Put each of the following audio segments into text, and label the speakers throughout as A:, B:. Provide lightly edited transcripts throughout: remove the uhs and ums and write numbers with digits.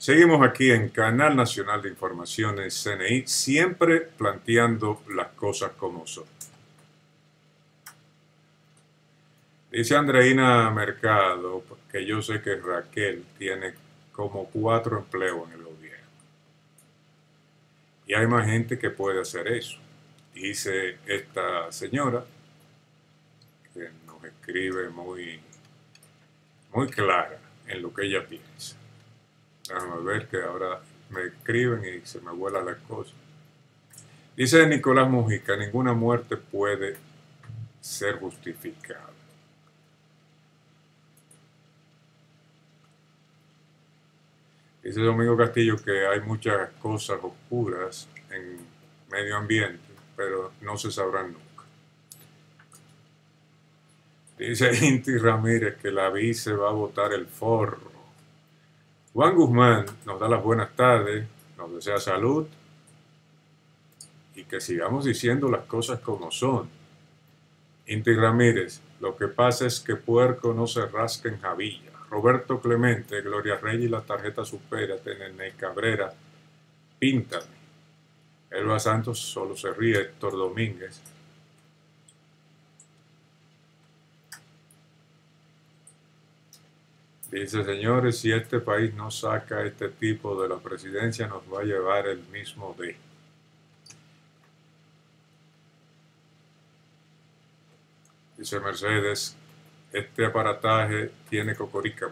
A: Seguimos aquí en Canal Nacional de Informaciones CNI, siempre planteando las cosas como son. Dice Andreina Mercado que yo sé que Raquel tiene como 4 empleos en el gobierno. Y hay más gente que puede hacer eso. Dice esta señora, que nos escribe muy clara en lo que ella piensa. Déjame ver que ahora me escriben y se me vuelan las cosas. Dice Nicolás Mujica, ninguna muerte puede ser justificada. Dice Domingo Castillo que hay muchas cosas oscuras en medio ambiente, pero no se sabrán nunca. Dice Inti Ramírez que la vice va a botar el forro. Juan Guzmán nos da las buenas tardes, nos desea salud y que sigamos diciendo las cosas como son. Inti Ramírez, lo que pasa es que puerco no se rasca en Javilla. Roberto Clemente, Gloria Reyes y la tarjeta supérate, Nene Cabrera, píntame. Elba Santos solo se ríe, Héctor Domínguez. Dice, señores, si este país no saca a este tipo de la presidencia, nos va a llevar el mismo D. Dice Mercedes, este aparataje tiene cocorica.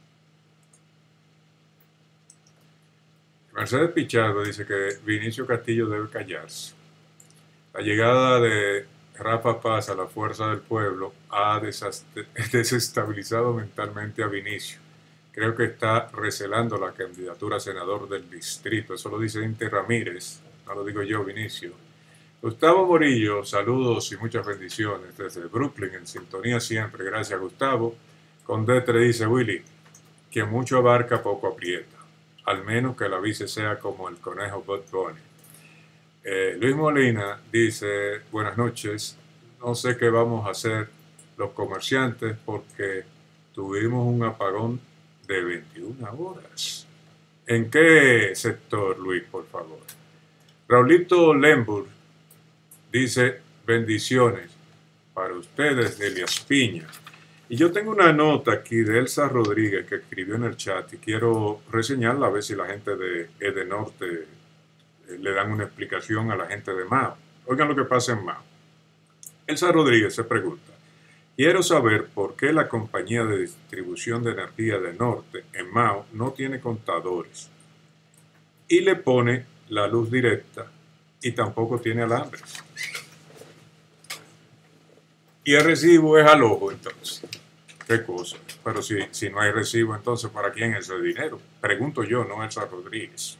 A: Mercedes Pichardo dice que Vinicio Castillo debe callarse. La llegada de Rafa Paz a la Fuerza del Pueblo ha desestabilizado mentalmente a Vinicio. Creo que está recelando la candidatura a senador del distrito. Eso lo dice Inti Ramírez, no lo digo yo, Vinicio. Gustavo Morillo, saludos y muchas bendiciones desde Brooklyn, en sintonía siempre. Gracias, Gustavo. Con D3 dice Willy, que mucho abarca, poco aprieta. Al menos que la vice sea como el conejo Bud Bunny. Luis Molina dice, buenas noches, no sé qué vamos a hacer los comerciantes porque tuvimos un apagón de 21 horas. ¿En qué sector, Luis, por favor? Raulito Lemburg dice, bendiciones para ustedes de Elias Piña. Y yo tengo una nota aquí de Elsa Rodríguez que escribió en el chat y quiero reseñarla a ver si la gente de Edenorte le dan una explicación a la gente de Mao. Oigan lo que pasa en Mao. Elsa Rodríguez se pregunta, quiero saber por qué la compañía de distribución de energía de Norte en Mao no tiene contadores y le pone la luz directa y tampoco tiene alambres. Y el recibo es al ojo, entonces. ¿Qué cosa? Pero si no hay recibo, entonces ¿para quién es ese dinero? Pregunto yo, no Elsa Rodríguez.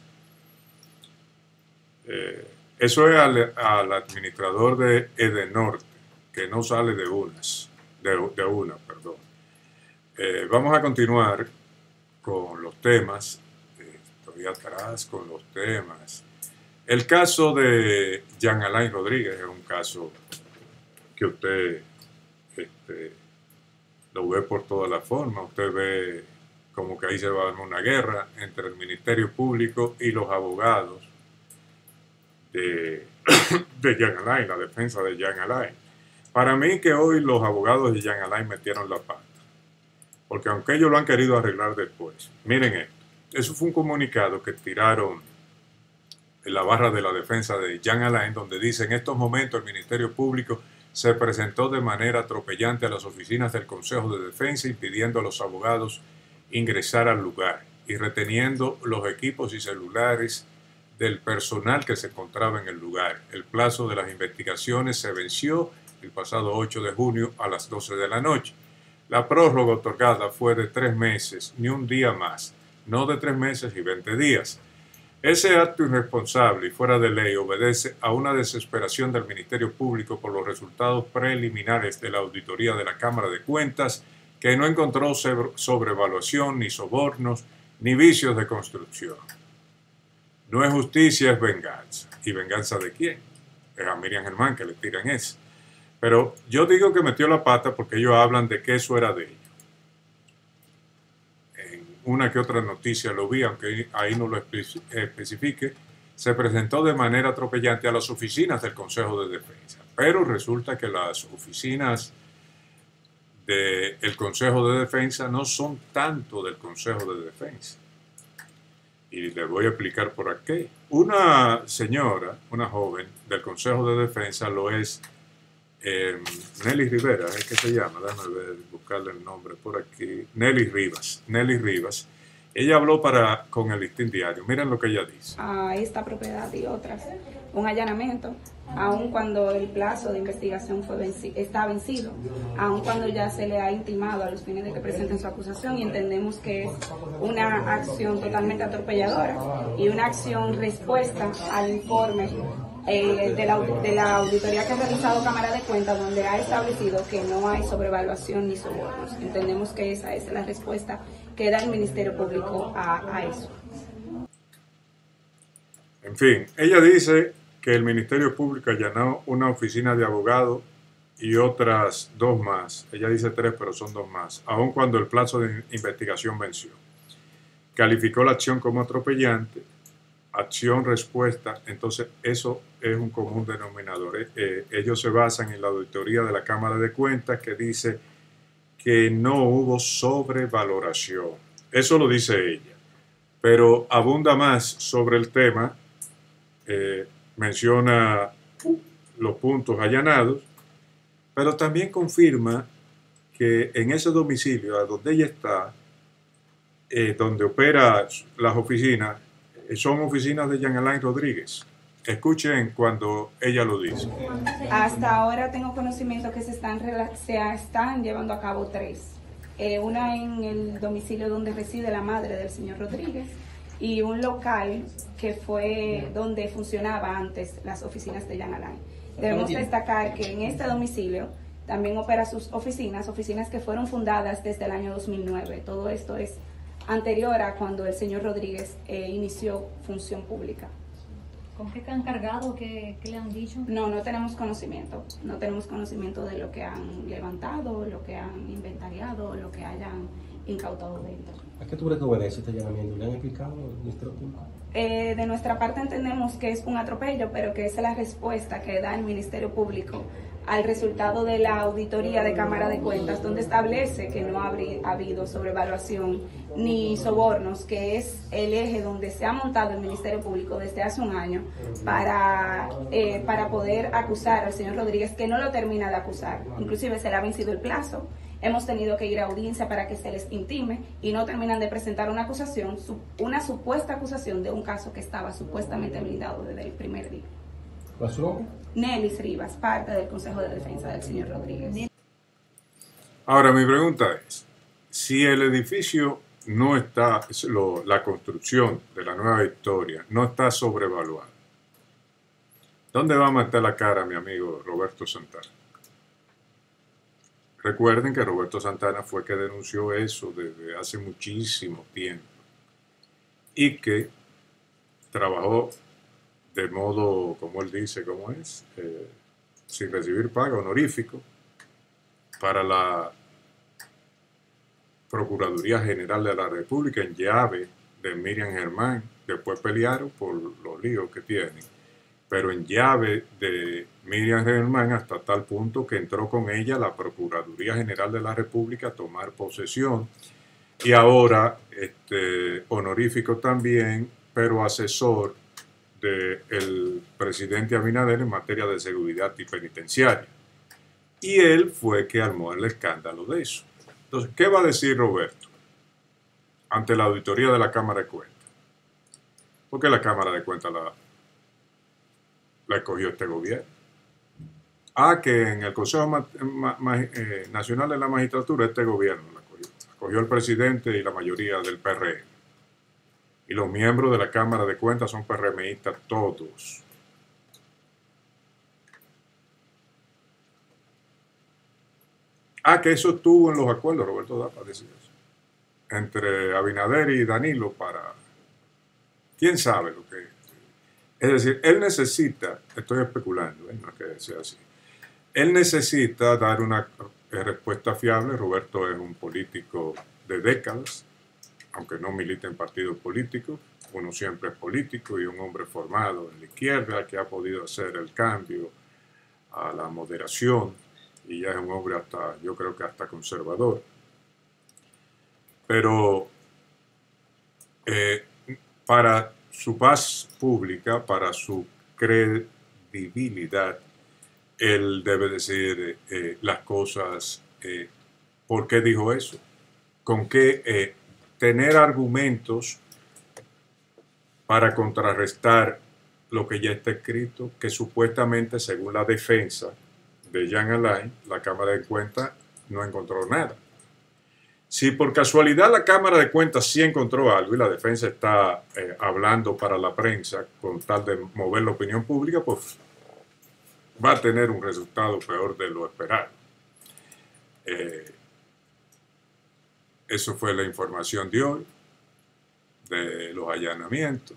A: Eso es al administrador de Edenorte, que no sale de una. Vamos a continuar con los temas. Estoy atrás con los temas. El caso de Jean Alain Rodríguez es un caso que usted lo ve por todas las formas. Usted ve como que ahí se va a dar una guerra entre el Ministerio Público y los abogados de Jean Alain, la defensa de Jean Alain. Para mí que hoy los abogados de Jean Alain metieron la pata, porque aunque ellos lo han querido arreglar después, miren esto, eso fue un comunicado que tiraron en la barra de la defensa de Jean Alain, donde dice, en estos momentos el Ministerio Público se presentó de manera atropellante a las oficinas del Consejo de Defensa, impidiendo a los abogados ingresar al lugar y reteniendo los equipos y celulares del personal que se encontraba en el lugar. El plazo de las investigaciones se venció el pasado 8 de junio a las 12 de la noche. La prórroga otorgada fue de 3 meses, ni un día más, no de 3 meses y 20 días. Ese acto irresponsable y fuera de ley obedece a una desesperación del Ministerio Público por los resultados preliminares de la auditoría de la Cámara de Cuentas, que no encontró sobrevaluación, ni sobornos, ni vicios de construcción. No es justicia, es venganza. ¿Y venganza de quién? Es a Miriam Germán que le tiran eso. Pero yo digo que metió la pata porque ellos hablan de que eso era de ellos. una que otra noticia lo vi, aunque ahí no lo especifique, se presentó de manera atropellante a las oficinas del Consejo de Defensa. Pero resulta que las oficinas del Consejo de Defensa no son tanto del Consejo de Defensa. Y les voy a explicar por qué. Una señora, una joven del Consejo de Defensa lo es Nelly Rivera, es que se llama, déjame ver, buscarle el nombre por aquí. Nelly Rivas. Nelly Rivas. Ella habló con el Listín Diario. Miren lo que ella dice.
B: A esta propiedad y otras, un allanamiento, aun cuando el plazo de investigación está vencido, aun cuando ya se le ha intimado a los fines de que presenten su acusación, y entendemos que es una acción totalmente atropelladora y una acción respuesta al informe de la auditoría que ha realizado Cámara de Cuentas, donde ha establecido que no hay sobrevaluación ni sobornos. Entendemos que esa es la respuesta que da el Ministerio Público a eso.
A: En fin, ella dice que el Ministerio Público allanó una oficina de abogado y otras dos más. Ella dice 3, pero son 2 más, aun cuando el plazo de investigación venció. Calificó la acción como atropellante, acción-respuesta. Entonces eso es un común denominador. Ellos se basan en la auditoría de la Cámara de Cuentas, que dice que no hubo sobrevaloración. Eso lo dice ella, pero abunda más sobre el tema. Menciona los puntos allanados, pero también confirma que en ese domicilio a donde ella está, donde opera las oficinas, son oficinas de Jean Alain Rodríguez. Escuchen cuando ella lo dice.
B: Hasta ahora tengo conocimiento que se están llevando a cabo 3. Una en el domicilio donde reside la madre del señor Rodríguez, y un local que fue donde funcionaba antes las oficinas de Jean Alain. Debemos destacar que en este domicilio también opera sus oficinas que fueron fundadas desde el año 2009. Todo esto es anterior a cuando el señor Rodríguez inició función pública.
C: ¿Con qué han cargado? ¿Qué le han dicho?
B: No tenemos conocimiento. No tenemos conocimiento de lo que han levantado, lo que han inventariado, lo que hayan incautado de ellos.
D: ¿A qué tú crees que obedece este allanamiento? ¿Le han explicado al Ministerio Público?
B: De nuestra parte entendemos que es un atropello, pero que esa es la respuesta que da el Ministerio Público al resultado de la auditoría de Cámara de Cuentas, donde establece que no ha habido sobrevaluación ni sobornos, que es el eje donde se ha montado el Ministerio Público desde hace un año para poder acusar al señor Rodríguez, que no lo termina de acusar. Inclusive se le ha vencido el plazo. Hemos tenido que ir a audiencia para que se les intime y no terminan de presentar una acusación, una supuesta acusación de un caso que estaba supuestamente blindado desde el primer día.
D: ¿Pasó?
B: Nelly Rivas, parte del Consejo de Defensa del señor Rodríguez.
A: Ahora mi pregunta es, si el edificio no está, la construcción de la Nueva Victoria no está sobrevaluada, ¿dónde va a meter la cara mi amigo Roberto Santana? Recuerden que Roberto Santana fue que denunció eso desde hace muchísimo tiempo y que trabajó de modo, como él dice, ¿cómo es? Sin recibir pago honorífico para la Procuraduría General de la República en llave de Miriam Germán. Después pelearon por los líos que tienen, pero en llave de Miriam Germán, hasta tal punto que entró con ella la Procuraduría General de la República a tomar posesión, y ahora honorífico también, pero asesor del presidente Abinader en materia de seguridad y penitenciaria. Y él fue que armó el escándalo de eso. Entonces, ¿qué va a decir Roberto ante la auditoría de la Cámara de Cuentas? Porque la Cámara de Cuentas la escogió este gobierno. Que en el Consejo Nacional de la Magistratura este gobierno la escogió el presidente y la mayoría del PRM. Y los miembros de la Cámara de Cuentas son PRMistas todos. Que eso estuvo en los acuerdos, Roberto Dapa decía eso, entre Abinader y Danilo para... ¿Quién sabe lo que es? Es decir, él necesita, estoy especulando, no es que sea así, él necesita dar una respuesta fiable. Roberto es un político de décadas, aunque no milite en partidos políticos, uno siempre es político y un hombre formado en la izquierda que ha podido hacer el cambio a la moderación y ya es un hombre hasta, yo creo que hasta conservador. Pero para su paz pública, para su credibilidad, él debe decir las cosas, por qué dijo eso, con qué tener argumentos para contrarrestar lo que ya está escrito, que supuestamente, según la defensa de Jean Alain, la Cámara de Cuentas no encontró nada. Si por casualidad la Cámara de Cuentas sí encontró algo y la defensa está hablando para la prensa con tal de mover la opinión pública, pues va a tener un resultado peor de lo esperado. Eso fue la información de hoy, de los allanamientos.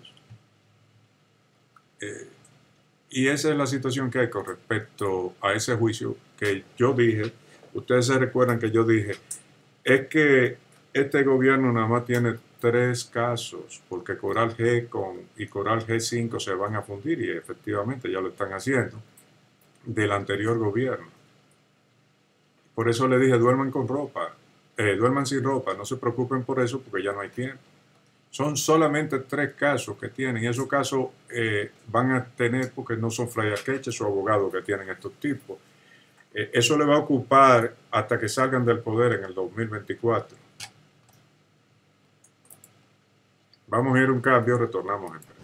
A: Y esa es la situación que hay con respecto a ese juicio que yo dije. Ustedes se recuerdan que yo dije, es que este gobierno nada más tiene 3 casos, porque Coral G y Coral G5 se van a fundir, y efectivamente ya lo están haciendo, del anterior gobierno. Por eso le dije, duerman con ropa, duerman sin ropa, no se preocupen por eso porque ya no hay tiempo. Son solamente 3 casos que tienen, y esos casos van a tener, porque no son flayaqueches o abogados que tienen estos tipos. Eso le va a ocupar hasta que salgan del poder en el 2024. Vamos a ir a un cambio, retornamos en breve.